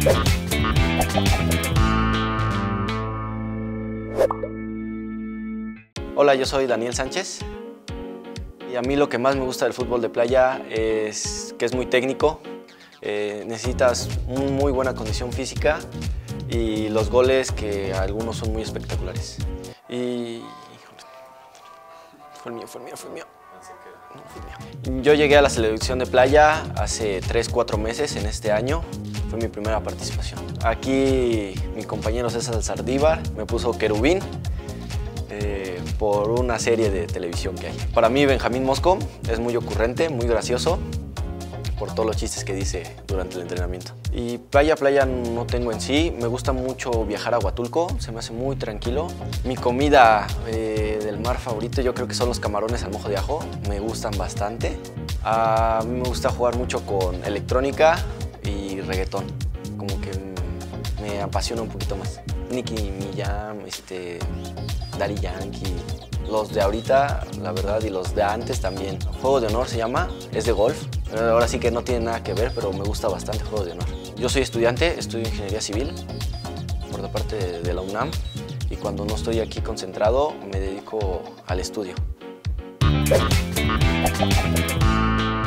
Hola, yo soy Daniel Sánchez y a mí lo que más me gusta del fútbol de playa es que es muy técnico, necesitas muy buena condición física y los goles que algunos son muy espectaculares. Y... fue el mío. No, fue el mío. Yo llegué a la selección de playa hace 3-4 meses en este año, fue mi primera participación. Aquí mi compañero César Saldívar me puso querubín por una serie de televisión que hay. Para mí Benjamín Mosco es muy ocurrente, muy gracioso por todos los chistes que dice durante el entrenamiento. Y playa no tengo en sí, me gusta mucho viajar a Huatulco, se me hace muy tranquilo. Mi comida del mar favorito yo creo que son los camarones al mojo de ajo, me gustan bastante. A mí me gusta jugar mucho con electrónica y reggaetón, como que me apasiona un poquito más. Nicki Minaj, Daddy Yankee, los de ahorita, la verdad, y los de antes también. Juego de Honor se llama, es de golf. Ahora sí que no tiene nada que ver, pero me gusta bastante Juego de Honor. Yo soy estudiante, estudio Ingeniería Civil por la parte de la UNAM y cuando no estoy aquí concentrado me dedico al estudio.